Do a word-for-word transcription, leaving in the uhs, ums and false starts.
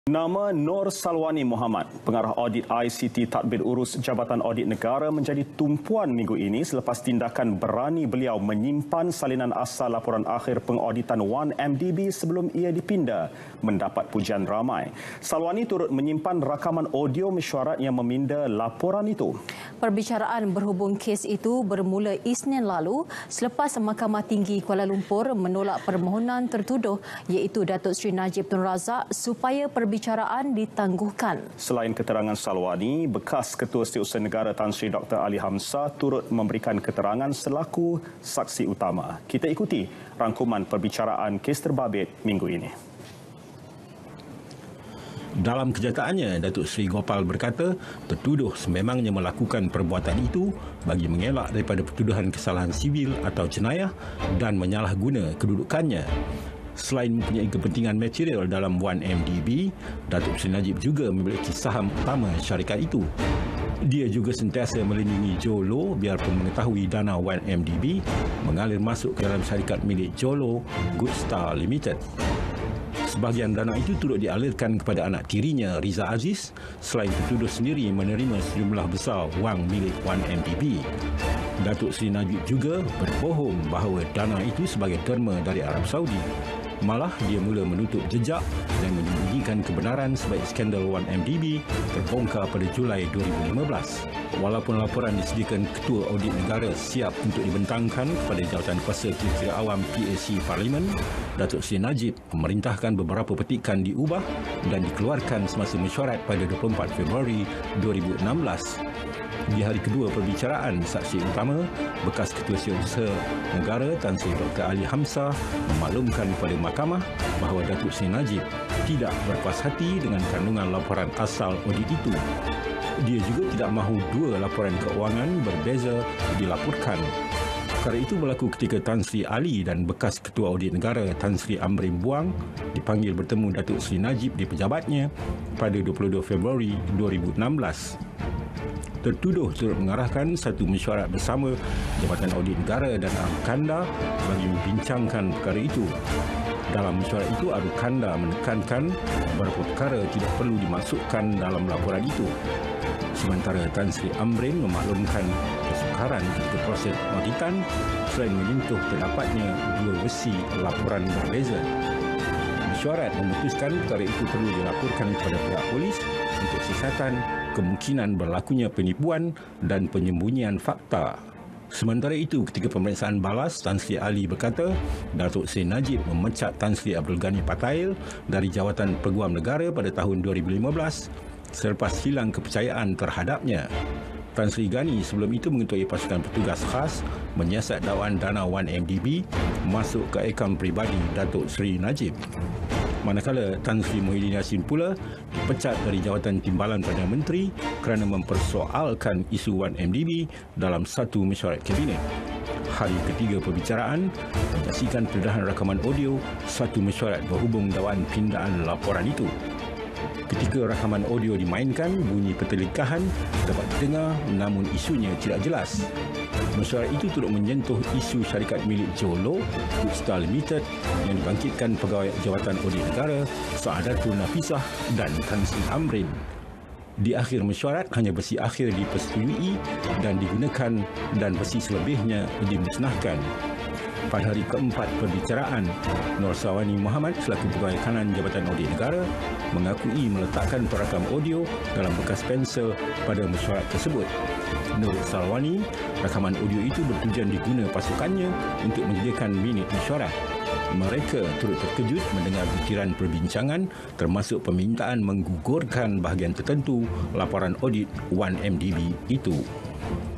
Nama Nur Salwani Mohamad, pengarah audit I C T Tadbir Urus Jabatan Audit Negara menjadi tumpuan minggu ini selepas tindakan berani beliau menyimpan salinan asal laporan akhir pengauditan satu M D B sebelum ia dipinda, mendapat pujian ramai. Salwani turut menyimpan rakaman audio mesyuarat yang meminda laporan itu. Perbicaraan berhubung kes itu bermula Isnin lalu selepas Mahkamah Tinggi Kuala Lumpur menolak permohonan tertuduh iaitu Datuk Seri Najib Tun Razak supaya perbicaraan ditangguhkan. Selain keterangan Salwani, bekas Ketua Setiausaha Negara Tan Sri Doktor Ali Hamzah turut memberikan keterangan selaku saksi utama. Kita ikuti rangkuman perbicaraan kes terbabit minggu ini. Dalam kenyataannya, Datuk Seri Gopal berkata, tertuduh sememangnya melakukan perbuatan itu bagi mengelak daripada pertuduhan kesalahan sivil atau jenayah dan menyalahguna kedudukannya. Selain mempunyai kepentingan material dalam satu M D B, Datuk Seri Najib juga memiliki saham utama syarikat itu. Dia juga sentiasa melindungi Jolo biarpun mengetahui dana satu M D B mengalir masuk ke dalam syarikat milik Jolo, Goodstar Limited. Sebahagian dana itu turut dialirkan kepada anak tirinya Riza Aziz, selain tertuduh sendiri menerima sejumlah besar wang milik satu M D B. Datuk Seri Najib juga berbohong bahawa dana itu sebagai derma dari Arab Saudi. Malah dia mula menutup jejak dan menyembunyikan kebenaran sebaik skandal satu M D B terbongkar pada Julai dua ribu lima belas. Walaupun laporan disediakan Ketua Audit Negara siap untuk dibentangkan kepada Jawatan Kuasa Kira-kira Awam P A C Parlimen, Datuk Seri Najib memerintahkan beberapa petikan diubah dan dikeluarkan semasa mesyuarat pada dua puluh empat Februari dua ribu enam belas. Di hari kedua perbicaraan, saksi utama, bekas Ketua Setiausaha Negara Tan Sri Doktor Ali Hamzah memaklumkan kepada mahkamah bahawa Datuk Seri Najib tidak berpuas hati dengan kandungan laporan asal audit itu. Dia juga tidak mahu dua laporan keuangan berbeza dilaporkan. Perkara itu berlaku ketika Tan Sri Ali dan bekas Ketua Audit Negara Tan Sri Amrin Buang dipanggil bertemu Datuk Seri Najib di pejabatnya pada dua puluh dua Februari dua ribu enam belas. Tertuduh turut mengarahkan satu mesyuarat bersama Jabatan Audit Negara dan Arukanda bagi membincangkan perkara itu. Dalam mesyuarat itu, Arukanda menekankan beberapa perkara tidak perlu dimasukkan dalam laporan itu. Sementara Tan Sri Amrin memaklumkan kesukaran ketika proses auditan selain menyentuh terdapatnya dua versi laporan berbeza. Mesyuarat memutuskan perkara itu perlu dilaporkan kepada pihak polis untuk siasatan kemungkinan berlakunya penipuan dan penyembunyian fakta. Sementara itu, ketika pemeriksaan balas, Tan Sri Ali berkata Datuk Seri Najib memecat Tan Sri Abdul Ghani Patail dari Jawatan Peguam Negara pada tahun dua ribu lima belas selepas hilang kepercayaan terhadapnya. Tan Sri Ghani sebelum itu mengetuai pasukan petugas khas menyiasat dakwaan dana satu M D B masuk ke akaun peribadi Datuk Seri Najib. Manakala Tan Sri Muhyiddin Yassin pula dipecat dari Jawatan Timbalan Perdana Menteri kerana mempersoalkan isu satu M D B dalam satu mesyuarat kabinet. Hari ketiga perbicaraan menyaksikan pendedahan rakaman audio satu mesyuarat berhubung dakwaan pindaan laporan itu. Ketika rakaman audio dimainkan, bunyi pertelingkahan dapat didengar namun isunya tidak jelas. Mesyuarat itu turut menyentuh isu syarikat milik Jolo, Goodstar Limited yang dibangkitkan pegawai Jawatan Audit Negara Saadatul Nafisah dan Tan Sri Amrin. Di akhir mesyuarat, hanya versi akhir dipersetujui dan digunakan dan versi selebihnya dimusnahkan. Pada hari keempat perbicaraan, Nur Salwani Mohamad selaku Pegawai Kanan Jabatan Audit Negara mengakui meletakkan perakam audio dalam bekas pensel pada mesyuarat tersebut. Menurut Salwani, rakaman audio itu bertujuan diguna pasukannya untuk menyediakan minit mesyuarat. Mereka turut terkejut mendengar butiran perbincangan termasuk permintaan menggugurkan bahagian tertentu laporan audit satu M D B itu.